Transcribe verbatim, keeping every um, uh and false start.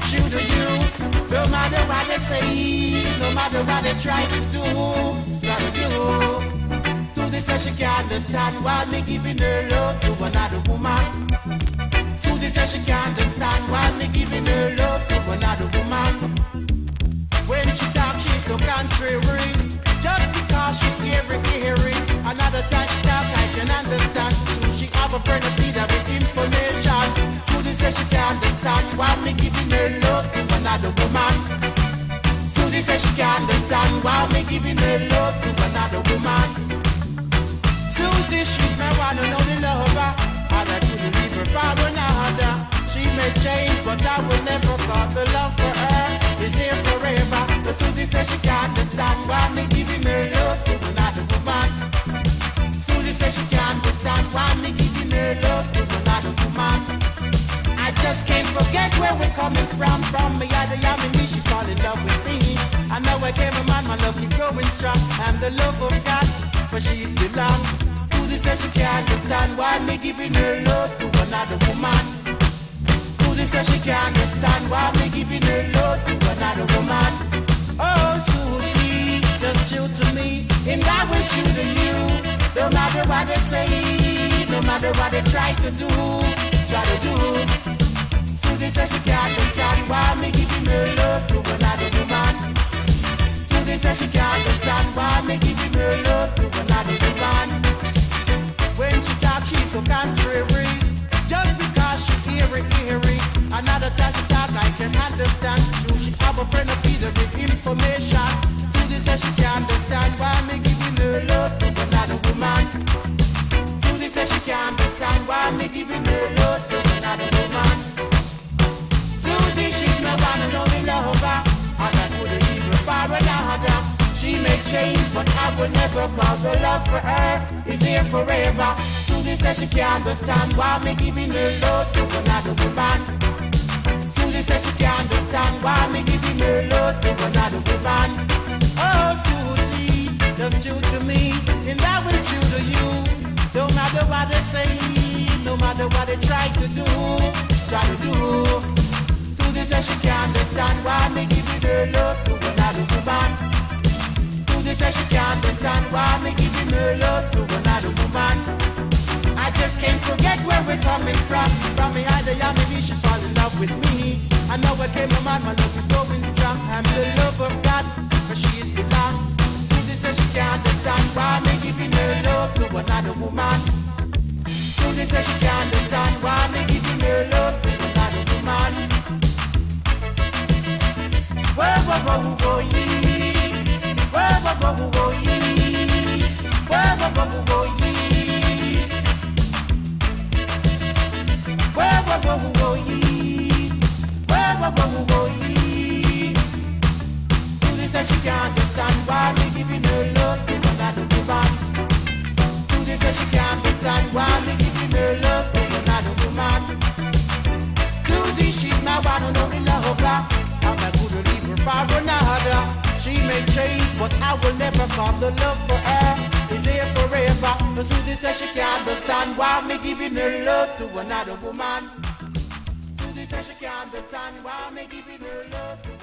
will true to you. No matter what they say, no matter what they try to do, try to do. Suzie says she can't understand why me giving her love to another woman. Suzie says she can't understand why me giving her love to another woman. When she talks, she's so contrary. Just because she hearing, hearing. Another time she talk, I can understand. So she have a friend to feed her with information. Suzie says she can't understand why me giving her love to another woman. Suzie says she can't understand why me giving her love to another woman. Suzie, she's my one and only lover. And I couldn't leave her for another. She may change, but I will never call the love for her. It's here forever. But Suzie says she can't understand why me giving her love to another woman. Suzie says she can't understand why me giving her love to another woman. I just can't forget where we're coming from. From me, I am me, she fall in love with me. I know I came a man, my love keep growing strong. I'm the love of God, but she is belong. Suzie says she can't understand why me giving her love to another woman. Suzie says she can't understand why me giving her love to another woman. Oh, Suzie, just chill to me, and I will chill to you. No matter what they say, no matter what they try to do, try to do. Suzie says she can't understand why me giving her love to another woman. Suzie says she can't understand why me giving her love to another woman. When she talks, she's so contrary. Just because she hearing, hearing. Another time she talk, I can understand. True, she have a friend of feeder with information. Suzie says she can't understand why me giving her love to another woman. Suzie says she can't understand why me giving her love to another woman. Suzie, she's my one and only lover. And I couldn't leave her for another. She may change, but I will never cause the love for her. It's here forever. Suzie says she can't understand why me giving her love to another woman. Suzie says she can't understand why me giving her love to another woman. Oh, Suzie, just chill to me, and I will chill to you. No matter what they say, no matter what they try to do, try to do. Suzie says she can't understand why me giving her love to another woman. Suzie says she can't understand why me giving her love to another woman. I just can't forget where we're coming from. From me, I am me, she fall in love with me. I know I came a man, my love is going strong. I'm the love of God, but she is belong. Suzie says she can't understand why me giving her love to another woman. Suzie says she can't understand why me giving her love to another woman. Whoa, whoa, whoa, whoa, yeah. Whoa, whoa, whoa, whoa, yeah. Whoa, whoa, whoa, whoa, yeah. Whoa, whoa, whoa, whoa, yeah. Whoa, whoa, whoa, whoa, yeah. Suzie says she can't understand why me giving her love to another woman. Suzie says she can't understand why me giving her love to another woman. Suzie, she's my one and only lover. I'm not gonna leave her for another. She may change, but I will never call the love for her. It's here forever. But Suzie says she can't understand why me giving her love to another woman. Suzie says she can't understand why me giving her love to